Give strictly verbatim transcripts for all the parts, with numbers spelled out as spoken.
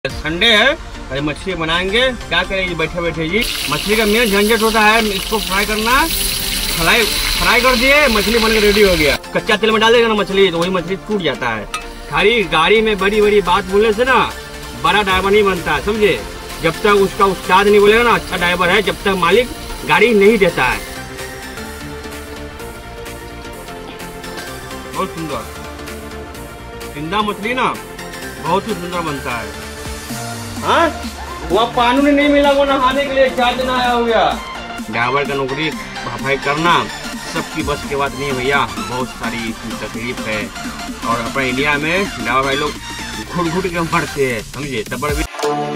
Sunday है, अरे मछली बनाएंगे। क्या करेंगे बैठे बैठे जी। मछली का मेन झंझट होता है इसको फ्राई करना। फ्राई फ्राई कर दिए, मछली बन के रेडी हो गया। कच्चा तेल में डाल देगा ना मछली तो वही मछली टूट जाता है। खाली गाड़ी में बड़ी बड़ी बात बोलने से ना बड़ा ड्राइवर नहीं बनता है, समझे। जब तक उसका उस्ताद नहीं बोलेगा ना अच्छा ड्राइवर है, जब तक मालिक गाड़ी नहीं देता है। बहुत सुंदर जिंदा मछली ना बहुत ही सुंदर बनता है। हाँ वहाँ पानी नहीं मिला वो नहाने के लिए चार दिन आया हो गया। ड्राइवर का नौकरी भाई करना सबकी बस की बात नहीं है भैया, बहुत सारी तकलीफ है। और अपने इंडिया में ड्राइवर भाई लोग घुट घुट के मरते हैं, समझे। तबर भी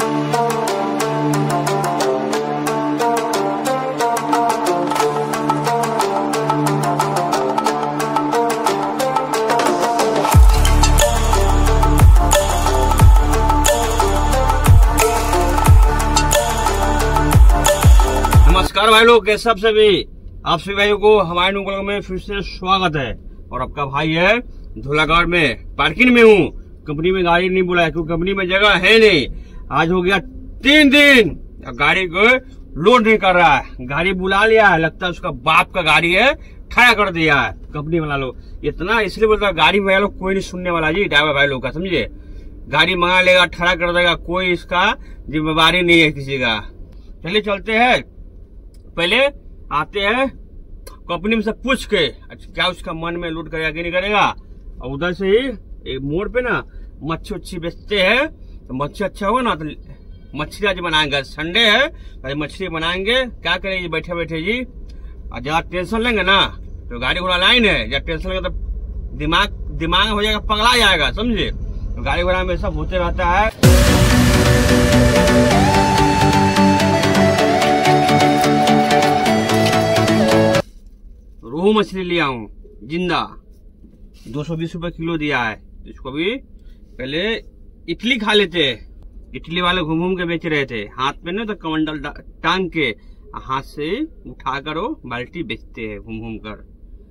नमस्कार भाई लोग, कैसे आप सभी आप सभी भाइयों को हमारे नुकल में फिर से स्वागत है। और आपका भाई है धुलागढ़ में पार्किंग में हूँ। कंपनी में गाड़ी नहीं बुलाया क्योंकि कंपनी में जगह है नहीं। आज हो गया तीन दिन गाड़ी को लोड नहीं कर रहा है। गाड़ी बुला लिया है, लगता है उसका बाप का गाड़ी है, खड़ा कर दिया है कंपनी वाला लोग। इतना इसलिए बोलता है गाड़ी वाला लोग कोई नहीं सुनने वाला जी, ड्राइवर भाई लोग का, समझे। गाड़ी मंगा लेगा, खड़ा कर देगा, कोई इसका जिम्मेवारी नहीं है किसी का। चलिए चलते हैं, पहले आते हैं कंपनी में से पूछ के अच्छा क्या उसका मन में लूट करेगा कि नहीं करेगा। और उधर से ही एक मोड़ पे ना मच्छी उच्छी बेचते हैं, तो मच्छी अच्छा होगा ना तो मछली आज बनाएंगे। संडे है तो मछली बनाएंगे। क्या करेंगे बैठे बैठे जी। और ज्यादा टेंशन लेंगे ना तो गाड़ी घोड़ा लाइन है, ज्यादा टेंशन लेंगे तो दिमाग दिमाग हो जाएगा, पगला जाएगा, समझे। तो गाड़ी घोड़ा में सब होते रहता है। रोहू मछली लिया हूँ जिंदा, दो सौ बीस रूपये किलो दिया है। इसको भी पहले इडली खा लेते हैं। इडली वाले घूम घूम के बेच रहे थे, हाथ में ना तो कमंडल टांग के हाथ से उठा कर वो बाल्टी बेचते हैं घूम घूम कर।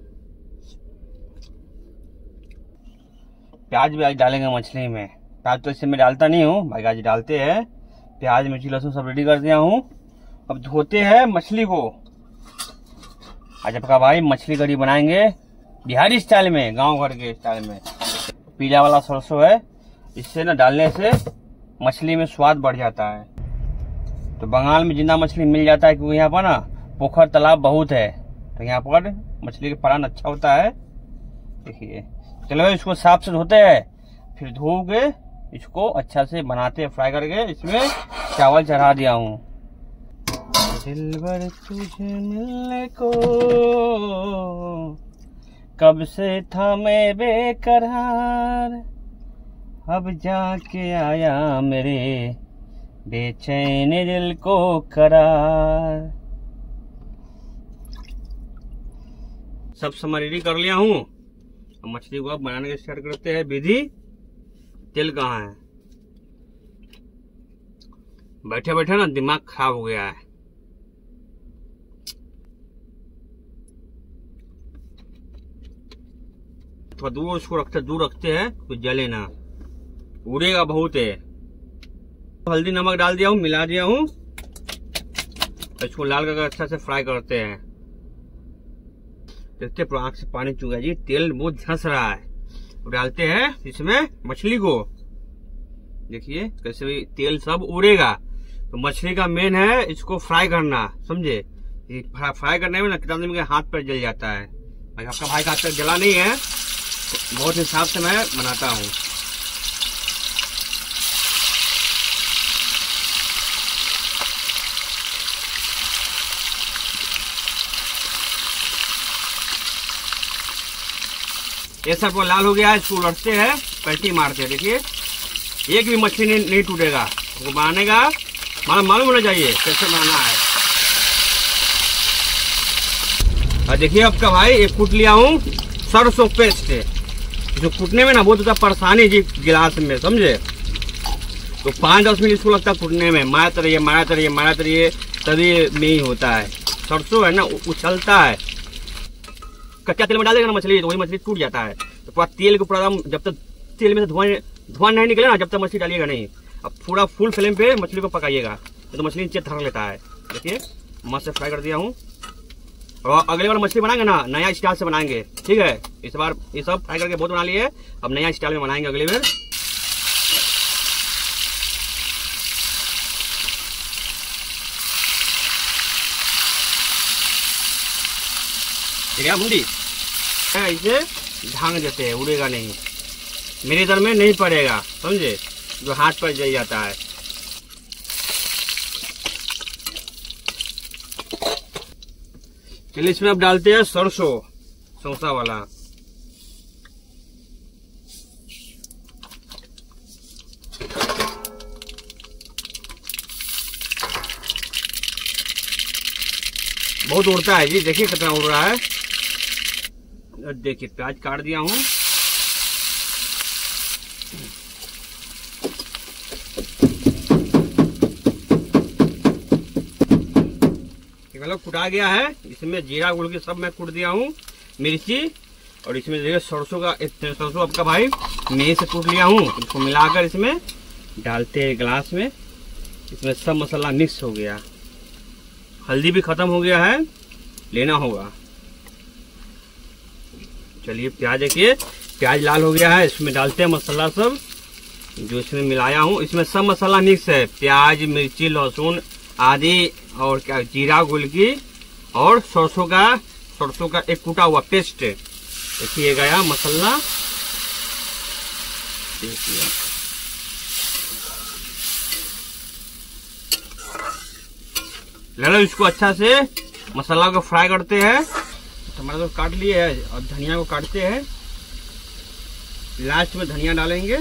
प्याज भी आज डालेंगे मछली में। प्याज तो इससे मैं डालता नहीं हूँ भाई, आज डालते हैं। प्याज मिर्ची लहसुन सब रेडी कर दिया हूँ। अब धोते हैं मछली को। आज आपका भाई मछली करी बनाएंगे बिहारी स्टाइल में, गांव घर के स्टाइल में। पीला वाला सरसों है, इससे ना डालने से मछली में स्वाद बढ़ जाता है। तो बंगाल में जिंदा मछली मिल जाता है क्योंकि यहाँ पर ना पोखर तालाब बहुत है, तो यहाँ पर मछली का पालन अच्छा होता है। देखिए चलो इसको साफ से धोते हैं, फिर धो के इसको अच्छा से बनाते हैं फ्राई करके। इसमें चावल चढ़ा दिया हूँ। दिलबर तुझे मिलने को कब से था मैं बेकरार, अब जाके आया मेरे बेचैन दिल को करार। सब सामान रेडी कर लिया हूँ। अब मछली को अब बनाने के स्टार्ट करते हैं। विधि तेल कहाँ है, बैठे बैठे ना दिमाग खराब हो गया है। थोड़ा दूर उसको रखते दूर रखते हैं तो जले ना, उड़ेगा बहुत है। हल्दी नमक डाल दिया हूँ, मिला दिया हूँ। इसको लाल करके अच्छा से फ्राई करते हैं। देखते आंख से पानी चुका जी, तेल बहुत झंस रहा है। डालते हैं इसमें मछली को। देखिए कैसे भी तेल सब उड़ेगा। तो मछली का मेन है इसको फ्राई करना, समझे। फ्राई करने में ना कितना दिन में हाथ पर जल जाता है। आपका भाई का हाथ तक जला नहीं है, बहुत हिसाब से मैं बनाता हूँ। ये सब लाल हो गया है, इसको उलटते हैं, पलटी मारते हैं। देखिए एक भी मछली नहीं, नहीं टूटेगा। वो बनाने का मालूम मालूम होना चाहिए कैसे बनाना है। और देखिए आपका भाई एक कूट लिया हूँ सरसों पेस्ट, जो कूटने में ना बहुत ज्यादा परेशानी जी गिलास में, समझे। तो पाँच दस मिनट इसको लगता है कूटने में। मारते रहिए मारते रहिए मारते रहिए, तभी में ही होता है। सरसों है ना उछलता है। कच्चा तेल में डाल देगा ना मछली तो वही मछली टूट जाता है। तो पूरा तेल को पूरा जब तक तेल में से धुआं धुआं नहीं निकले ना जब तक मछली डालिएगा नहीं। अब पूरा फुल फ्लेम पे मछली को पकाइएगा, तो मछली नीचे धर लेता है। देखिए मस्त से फ्राई कर दिया हूँ। और अगली बार मछली बनाएंगे ना नया स्टाइल से बनाएंगे, ठीक है। इस बार ये सब फ्राई करके बहुत बना लिए, अब नया स्टाइल में बनाएंगे अगली बार। मुंडी इसे ढांग देते हैं, उड़ेगा नहीं, मेरे इधर में नहीं पड़ेगा, समझे, जो हाथ पर जल जाता है। चलिए इसमें अब डालते हैं सरसों, सौसा वाला। बहुत उड़ता है जी, देखिए कितना उड़ रहा है। देखिए प्याज काट दिया हूँ। मतलब कुटा गया है, इसमें जीरा गुड़ की सब मैं कुट दिया हूँ, मिर्ची, और इसमें देखिए सरसों का, सरसों आपका भाई मैं से कूट लिया हूँ। इसको मिलाकर इसमें डालते हैं गिलास में। इसमें सब मसाला मिक्स हो गया, हल्दी भी खत्म हो गया है, लेना होगा। चलिए प्याज देखिए, प्याज लाल हो गया है, इसमें डालते हैं मसाला सब जो इसमें मिलाया हूँ। इसमें सब मसाला मिक्स है, प्याज, मिर्ची, लहसुन आदि, और क्या जीरा गुलकी और सरसों का सरसों का एक कूटा हुआ पेस्ट। देखिए गया मसाला, देखिए लो इसको अच्छा से मसाला को फ्राई करते हैं। टमाटर तो काट लिए है और धनिया को काटते हैं, लास्ट में धनिया डालेंगे।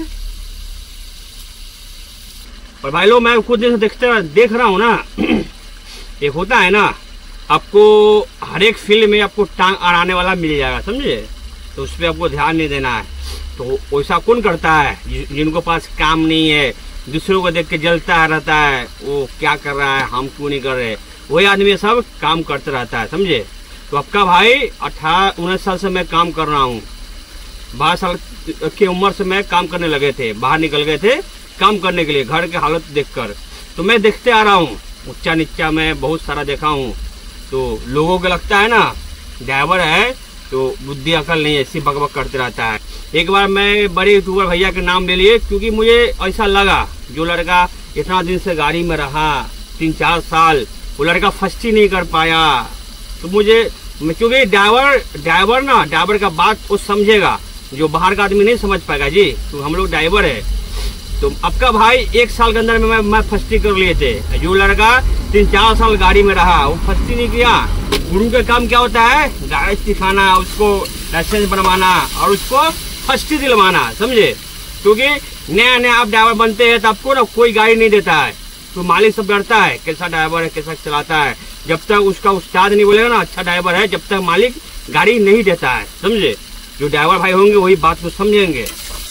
और भाई लोग मैं कुछ दिन से देखते देख रहा हूँ ना, एक होता है ना, आपको हर एक फील्ड में आपको टांग अड़ाने वाला मिल जाएगा, समझे, तो उस पर आपको ध्यान नहीं देना है। तो वैसा कौन करता है जिनको पास काम नहीं है, दूसरों को देख के जलता रहता है, वो क्या कर रहा है हम क्यों नहीं कर रहे, वही आदमी सब काम करते रहता है, समझे। तो आपका भाई अठारह उन्नीस साल से मैं काम कर रहा हूँ, बारह साल की उम्र से मैं काम करने लगे थे, बाहर निकल गए थे काम करने के लिए घर के हालत देखकर। तो मैं देखते आ रहा हूँ, ऊंचा नीचा मैं बहुत सारा देखा हूँ। तो लोगों को लगता है ना ड्राइवर है तो बुद्धि अकल नहीं, ऐसी बकबक करते रहता है। एक बार मैं बड़े यूट्यूबर भैया के नाम ले लिए, क्योंकि मुझे ऐसा लगा जो लड़का इतना दिन से गाड़ी में रहा, तीन चार साल, वो लड़का फर्स्ट ही नहीं कर पाया। तो मुझे, क्योंकि ड्राइवर ड्राइवर ना ड्राइवर का बात वो समझेगा, जो बाहर का आदमी नहीं समझ पाएगा जी। तो हम लोग ड्राइवर है। तो आपका भाई एक साल के अंदर में मैं, मैं फर्स्टी कर लिए थे। जो लड़का तीन चार साल गाड़ी में रहा वो फर्स्टी नहीं किया। गुरु का काम क्या होता है, गाड़ी सिखाना, उसको लाइसेंस बनवाना और उसको फर्स्टी दिलवाना, समझे। क्योंकि नया नया आप ड्राइवर बनते हैं तो आपको ना कोई गाड़ी नहीं देता है, तो मालिक सब डरता है कैसा ड्राइवर है, कैसा चलाता है। जब तक उसका उस्ताद नहीं बोलेगा ना अच्छा ड्राइवर है, जब तक मालिक गाड़ी नहीं देता है, समझे। जो ड्राइवर भाई होंगे वही बात को समझेंगे।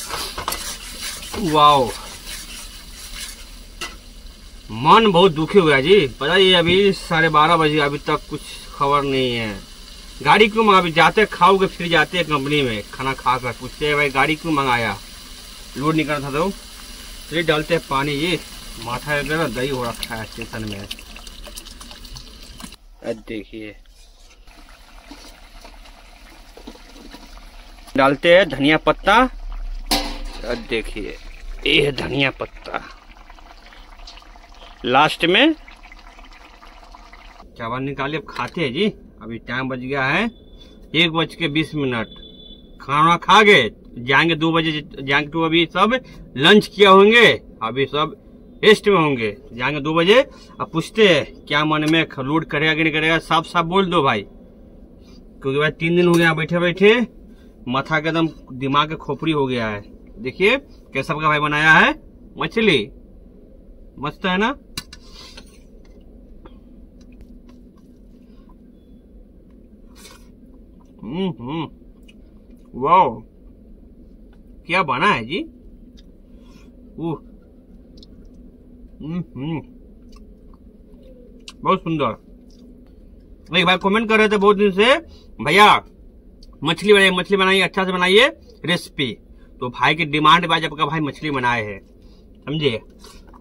वाओ, मन बहुत दुखी हुआ जी। पता ही अभी साढ़े बारह बजे, अभी तक कुछ खबर नहीं है। गाड़ी क्यों मंगा, अभी जाते खाओगे फिर जाते हैं कंपनी में खाना खाकर, पूछते हैं भाई गाड़ी क्यों मंगाया, लोड नहीं करना था। तो चलिए डालते हैं पानी। ये माथा वगैरह दही हो रखा है स्टेशन में। देखिए डालते हैं धनिया पत्ता। अब देखिए ये धनिया पत्ता लास्ट में। चावल निकालिए, अब खाते हैं जी। अभी टाइम बज गया है एक बज के बीस मिनट। खाना खा गए, जाएंगे दो बजे जाएंगे। तो अभी सब लंच किया होंगे, अभी सब रेस्ट में होंगे, जाएंगे दो बजे। अब पूछते हैं क्या मन में, लोड करेगा कि नहीं करेगा, साफ साफ बोल दो भाई। क्योंकि भाई तीन दिन हो गया बैठे बैठे, माथा का एकदम दिमाग का खोपड़ी हो गया है। देखिए कैसा का भाई बनाया है मछली, मस्त है ना। हम्म हम्म वाह, क्या बना है जी। हम्म बहुत सुंदर। एक भाई कमेंट कर रहे थे बहुत दिन से, भैया मछली बनाइए, मछली बनाइए, अच्छा से बनाइए रेसिपी। तो भाई की डिमांड पे आज आपका भाई मछली बनाए है, समझे।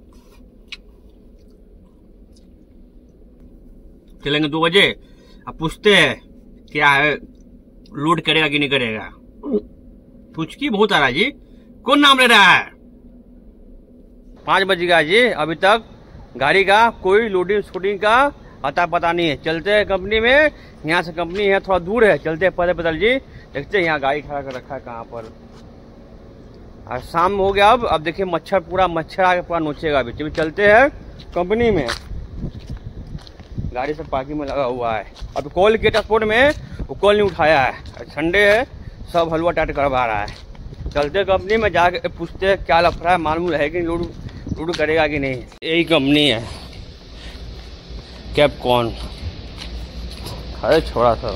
चलेंगे दो बजे। अब पूछते हैं क्या है, लोड करेगा कि नहीं करेगा। पूछकी बहुत आ रहा है जी, कौन नाम ले रहा है। पांच बज गया जी, अभी तक गाड़ी का कोई लोडिंग शूटिंग का अता पता नहीं है। चलते हैं कंपनी में, यहाँ से कंपनी है थोड़ा दूर है, चलते हैं पैदल पैदल जी। देखते हैं यहाँ गाड़ी खड़ा कर रखा है कहाँ पर। और शाम हो गया अब अब देखिए मच्छर पूरा मच्छर आके पूरा नोचेगा। अभी चलिए चलते हैं कंपनी में। गाड़ी सब पार्किंग में लगा हुआ है। अब कॉल किया ट्रांसपोर्ट में, वो कॉल नहीं उठाया है। संडे है, सब हलवा टाट करवा रहा है। चलते कंपनी में जाके पूछते हैं क्या लफड़ा है, मालूम है कि लोड लोड करेगा कि नहीं। यही कंपनी है कैप कौन, अरे छोड़ा सा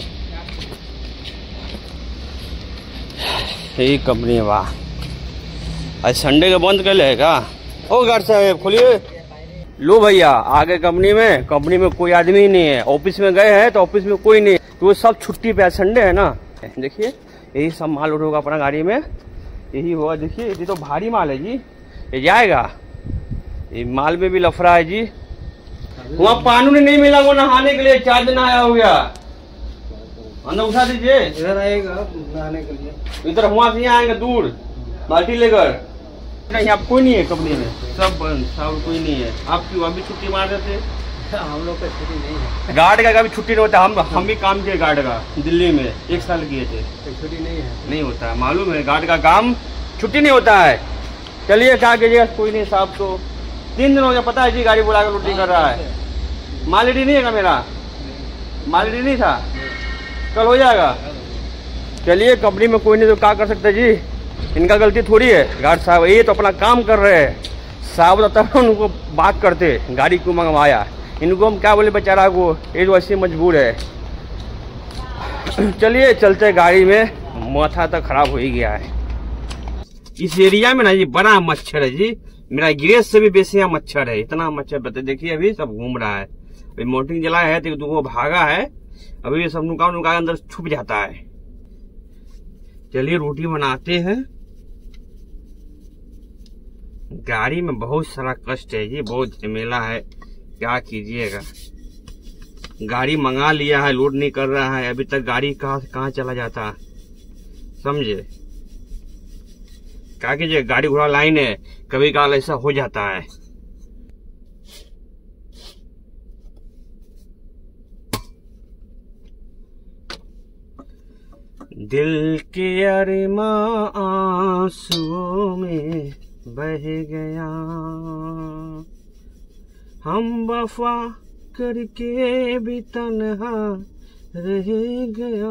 यही कंपनी है। वाह, आज संडे का बंद कर लेगा। ओ गार्ड साहब खोलिए। लो भैया आगे कंपनी में कंपनी में कोई आदमी ही नहीं है। ऑफिस में गए हैं तो ऑफिस में कोई नहीं, तो सब छुट्टी पे। संडे है ना। देखिए यही सब माल लोड होगा अपना गाड़ी में, यही होगा। देखिए ये तो भारी माल है जी, ये जाएगा। ये माल में भी लफड़ा है जी। वहाँ पानी नहीं मिला, वो नहाने के लिए चार दिन आया हो गया। अंदर उठा दीजिए, इधर आएगा नहाने के लिए। इधर वहाँ से आएंगे दूर बाल्टी लेकर। नहीं आप कोई नहीं है कंपनी में, सब बंद, सब कोई नहीं है। आप क्यों अभी छुट्टी मार रहे थे। हम लोग का छुट्टी नहीं है, गार्ड का कभी छुट्टी नहीं होता। हम हम भी काम किए गार्ड का, दिल्ली में एक साल किए थे। छुट्टी नहीं है, नहीं होता है, मालूम है गार्ड का काम छुट्टी नहीं होता है। चलिए क्या कीजिएगा, कोई नहीं साहब। तो तीन दिन हो गया, पता है जी गाड़ी बुला कर लूटिंग कर रहा है। माल रेडी नहीं है क्या मेरा, माल रेडी नहीं था, कल हो जाएगा। चलिए कंपनी में कोई नहीं तो क्या कर सकते जी, इनका गलती थोड़ी है। गार्ड साहब ये तो अपना काम कर रहे हैं साहब, तब उनको बात करते गाड़ी क्यों मंगवाया। इनको हम क्या बोले बेचारा को, ये तो ऐसे मजबूर है। चलिए चलते गाड़ी में, माथा तो खराब हो ही गया है। इस एरिया में ना जी बड़ा मच्छर है जी, मेरा गिरेज से भी बेसी यहाँ मच्छर है। इतना मच्छर बता देखिए, अभी सब घूम रहा है। अभी मोटिंग जलाया है तो वो भागा है, अभी ये सब नुका नुका अंदर छुप जाता है। चलिए रोटी बनाते हैं। गाड़ी में बहुत सारा कष्ट है जी, बहुत झमेला है, क्या कीजिएगा। गाड़ी मंगा लिया है, लोड नहीं कर रहा है, अभी तक गाड़ी कहाँ से कहाँ चला जाता, समझे। क्या कीजिए, गाड़ी घोड़ा लाइन है, कभी काल ऐसा हो जाता है। दिल के अरमां आंसुओं में बह गया, हम वफा करके भी तन्हा रह गया।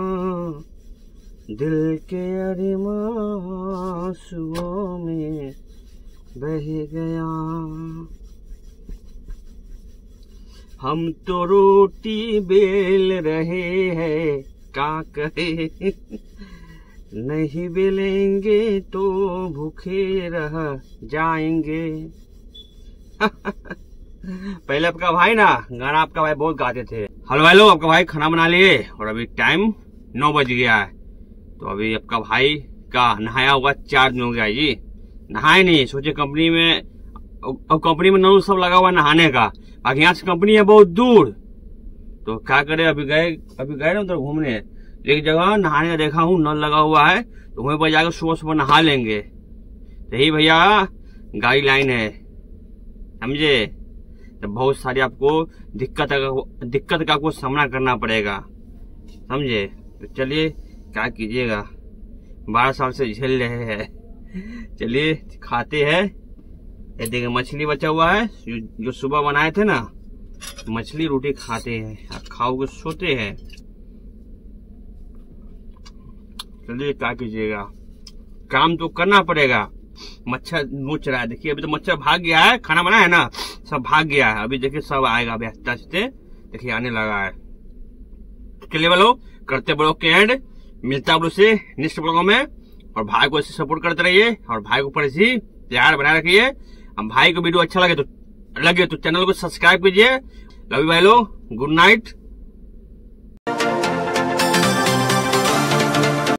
दिल के अरमां आंसुओं में बह गया। हम तो रोटी बेल रहे हैं, क्या कहे नहीं बेलेंगे तो भूखे रह जाएंगे। पहले आपका भाई ना गाना आपका भाई बहुत गाते थे। हेलो हेलो, आपका भाई खाना बना लिए और अभी टाइम नौ बज गया है। तो अभी आपका भाई का नहाया हुआ चार दिन हो गया जी, नहाए नहीं। सोचे कंपनी में, अब कंपनी में नल सब लगा हुआ नहाने का, आगे यहाँ से कंपनी है बहुत दूर, तो क्या करे। अभी गए अभी गए ना उधर घूमने, एक जगह नहाने का देखा हूँ नल लगा हुआ है, तो वहीं पर जाकर सुबह सुबह नहा लेंगे। यही भैया गाड़ी लाइन है, समझे। तो बहुत सारी आपको दिक्कत का दिक्कत का आपको सामना करना पड़ेगा, समझे। तो चलिए क्या कीजिएगा, बारह साल से झेल रहे हैं। चलिए खाते हैं। ये देखिए मछली बचा हुआ है, जो, जो सुबह बनाए थे ना, मछली रोटी खाते हैं, खाओगे सोते हैं। चलिए क्या कीजिएगा, काम तो करना पड़ेगा। मच्छर नोच रहा है, देखिए अभी तो मच्छर भाग गया है, खाना बना है ना, सब भाग गया है। अभी देखिए सब आएगा, अभी हंसते हंसते देखिए आने लगा है। चलिए बोलो करते ब्लॉग के एंड, मिलता है से नेक्स्ट ब्लॉग में। और भाई को ऐसे सपोर्ट करते रहिए और भाई को ऊपर ऐसी प्यार बनाए रखिए। हम भाई को वीडियो अच्छा लगे तो लगे तो चैनल को सब्सक्राइब कीजिए। लव यू भाई लोग, गुड नाइट।